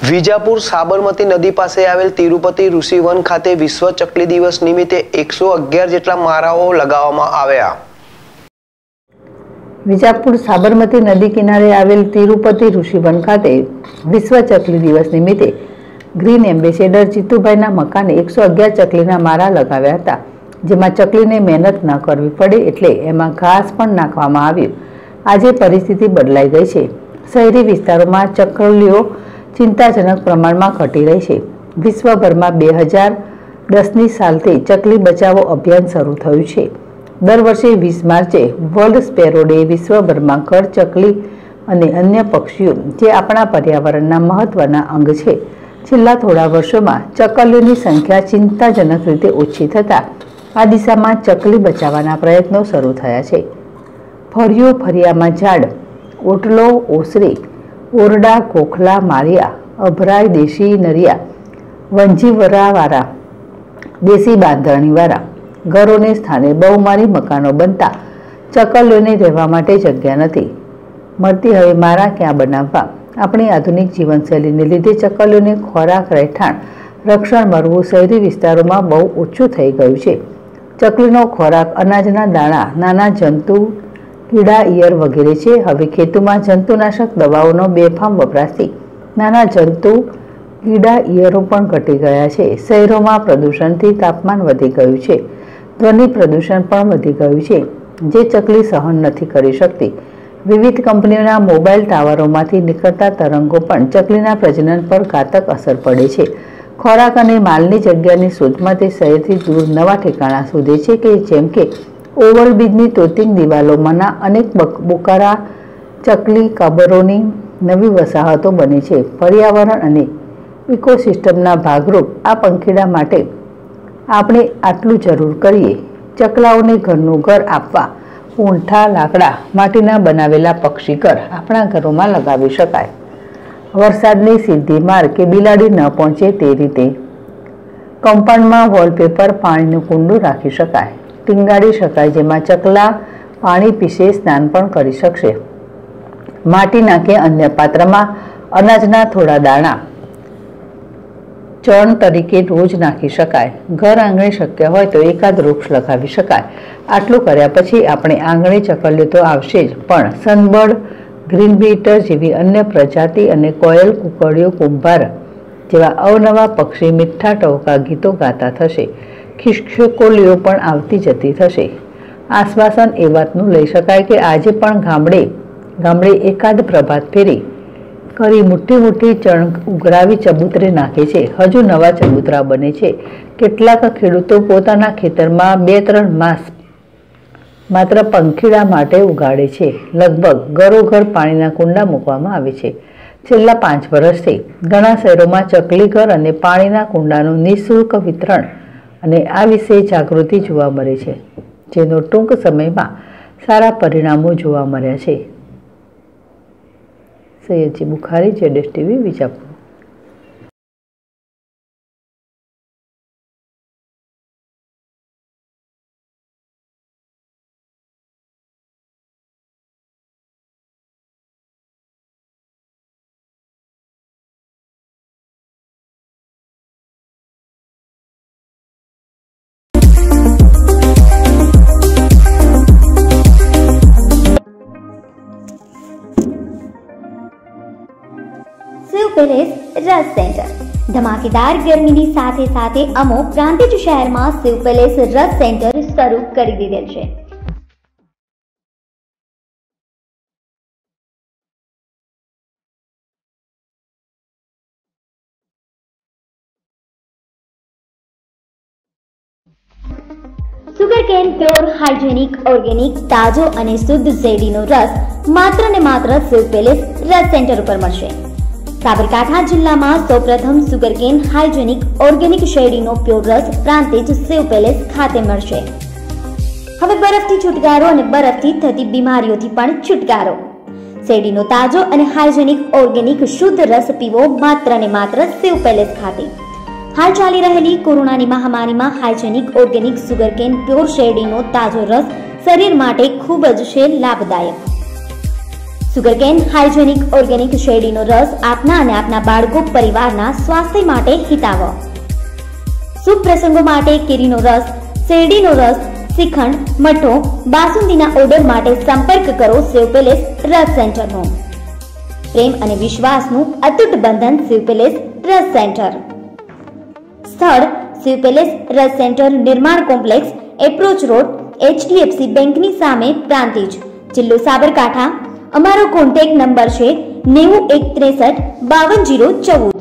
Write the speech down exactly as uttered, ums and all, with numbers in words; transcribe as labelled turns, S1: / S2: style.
S1: વિજાપુર સાબરમતી નદી પાસે આવેલ તિરુપતિ ઋષિવન ખાતે વિશ્વ ચકલી દિવસ નિમિત્તે એકસો અગિયાર જેટલા માળાઓ લગાવવામાં આવ્યા।
S2: વિજાપુર સાબરમતી નદી કિનારે આવેલ તિરુપતિ ઋષિવન ખાતે વિશ્વ ચકલી દિવસ નિમિત્તે ગ્રીન એમ્બેસેડર જીતુભાઈના મકાને એકસો અગિયાર ચકલીના માળા લગાવ્યા હતા, જેમાં ચકલીને મહેનત ન કરવી પડે એટલે એમાં ઘાસ પણ નાખવામાં આવ્યું। આજે પરિસ્થિતિ બદલાઈ ગઈ છે। શહેરી વિસ્તારોમાં ચકલીઓ ચિંતાજનક પ્રમાણમાં ઘટી રહી છે। વિશ્વભરમાં બે હજાર દસની સાલથી ચકલી બચાવો અભિયાન શરૂ થયું છે। દર વર્ષે વીસ માર્ચે વર્લ્ડ સ્પેરો ડે વિશ્વભરમાં ઘર ચકલી અને અન્ય પક્ષીઓ જે આપણા પર્યાવરણના મહત્વના અંગ છે, છેલ્લા થોડા વર્ષોમાં ચકલીઓની સંખ્યા ચિંતાજનક રીતે ઓછી થતાં આ દિશામાં ચકલી બચાવવાના પ્રયત્નો શરૂ થયા છે। ફળિયો ફળિયામાં ઝાડ, ઓટલો, ઓસરી, ઓરડા, ખોખલા, માળિયા, અભરાય, દેશી નરિયા, વંજીવરાવાળા, દેશી બાંધણીવાળા ઘરોને સ્થાને બહુમાળી મકાનો બનતા ચકલીઓને રહેવા માટે જગ્યા નથી મળતી। હવે માળા ક્યાં બનાવવા? આપણી આધુનિક જીવનશૈલીને લીધે ચકલીઓને ખોરાક, રહેઠાણ, રક્ષણ મળવું શહેરી વિસ્તારોમાં બહુ ઓછું થઈ ગયું છે। ચકલીનો ખોરાક અનાજના દાણા, નાના જંતુ, કીડા, ઈયળ વગેરે છે। હવે ખેતોમાં જંતુનાશક દવાઓનો બેફામ વપરાશથી નાના જંતુ, કીડા, ઈયળો પણ ઘટી ગયા છે। શહેરોમાં પ્રદૂષણથી તાપમાન વધી ગયું છે, ધ્વનિ પ્રદૂષણ પણ વધી ગયું છે, જે ચકલી સહન નથી કરી શકતી। વિવિધ કંપનીઓના મોબાઈલ ટાવરોમાંથી નીકળતા તરંગો પણ ચકલીના પ્રજનન પર ઘાતક અસર પડે છે। ખોરાક અને માલની જગ્યાની શોધમાં તે શહેરથી દૂર નવા ઠેકાણા શોધે છે કે જેમ કે ઓવરબ્રિજની તોતિંગ દિવાલોમાંના અનેક બોકારા ચકલી કબરોની નવી વસાહતો બને છે। પર્યાવરણ અને ઇકોસિસ્ટમના ભાગરૂપ આ પંખીડા માટે આપણે આટલું જરૂર કરીએ। ચકલાઓને ઘરનું ઘર આપવા ઊંઠા, લાકડા, માટીના બનાવેલા પક્ષી ઘર આપણા ઘરોમાં લગાવી શકાય। વરસાદની સીધી માર કે બિલાડી ન પહોંચે તે રીતે કમ્પાઉન્ડમાં વોલપેપર, પાણીનું કુંડું રાખી શકાય, ટીંગાડી શકાય, જેમાં ચકલા પાણી પીશે, સ્નાન પણ કરી શકશે। માટીના કે અન્ય પાત્રમાં અનાજના થોડા દાણા ચણ તરીકે રોજ નાખી શકાય। ઘર આંગણે શક્ય હોય તો એકાદ વૃક્ષ લગાવી શકાય। આટલું કર્યા પછી આપણે આંગણે ચકલીઓ તો આવશે જ, પણ સનબર્ડ, ગ્રીન બીટર જેવી અન્ય પ્રજાતિ અને કોયલ, કુકડીઓ, કુંભાર જેવા અવનવા પક્ષી મીઠા ટવકા ગીતો ગાતા થશે। ખિસકોલીઓ પણ આવતી જતી થશે। આશ્વાસન એ વાતનું લઈ શકાય કે આજે પણ ગામડે ગામડે એકાદ પ્રભાત ફેરી કરી મોટી મોટી ચણ ઉઘરાવી ચબૂતરે નાખે છે। હજુ નવા ચબૂતરા બને છે। કેટલાક ખેડૂતો પોતાના ખેતરમાં બે ત્રણ માસ માત્ર પંખીડા માટે ઉગાડે છે। લગભગ ઘરોઘર પાણીના કુંડા મૂકવામાં આવે છે। છેલ્લા પાંચ વર્ષથી ઘણા શહેરોમાં ચકલી ઘર અને પાણીના કુંડાનું નિઃશુલ્ક વિતરણ અને આ વિશે જાગૃતિ જોવા મળે છે, જેનો ટૂંક સમયમાં સારા પરિણામો જોવા મળ્યા છે। સૈયદજી બુખારી, જેડેશ ટીવી, વિજાપુર।
S3: शिव पैलेस रस सेंटर धमाकेदार गर्मीनी સાથે સાથે અમો પ્રાંતિજ શહેરમાં શિવ પેલેસ રસ સેન્ટર શરૂ કરી દીધેલ છે। સુગરકેન પ્યોર, હાઇજેનિક, ઓર્ગેનિક, તાજો અને શુદ્ધ શેરડીનો રસ માત્ર ને માત્ર શિવ પેલેસ રસ સેન્ટર ઉપર મળશે। સાબરકાંઠા જિલ્લામાં સૌપ્રથમ સુગરકેન, હાઇજેનિક, ઓર્ગેનિક શેરડીનો પ્યોર રસ પ્રાંતિજ શિવ પેલેસ ખાતે મળશે। હવે બરફથી છુટકારો અને બરફથી થતી બીમારીઓથી પણ છુટકારો। શેરડીનો તાજો અને હાઇજેનિક, ઓર્ગેનિક, શુદ્ધ રસ પીવો માત્ર ને માત્ર શિવ પેલેસ ખાતે। હાલ ચાલી રહેલી કોરોનાની મહામારીમાં હાઇજેનિક, ઓર્ગેનિક, સુગરકેન પ્યોર શેરડીનો તાજો રસ શરીર માટે ખૂબ જ છે લાભદાયક। સુગરકેન હાઇજેનિક ઓર્ગેનિક શેરડીનો રસ આપના અને આપના બાળકો પરિવારના સ્વાસ્થ્ય માટે હિતાવહ. શુભ પ્રસંગો માટે કેરીનો રસ, શેરડીનો રસ, શ્રીખંડ, મઠો, બાસુંદીના ઓર્ડર માટે સંપર્ક કરો શિવ પેલેસ રસ સેન્ટરનો. પ્રેમ અને વિશ્વાસનું અતૂટ બંધન શિવ પેલેસ રસ સેન્ટર. સ્થળ શિવ પેલેસ રસ centre, Nirman complex, approach road, HDFC બેંકની સામે, પ્રાંતિજ, જિલ્લો સાબરકાંઠા. અમારો કોન્ટેક્ટ નંબર છે નેવું એક ત્રેસઠ બાવન જીરો ચૌદ.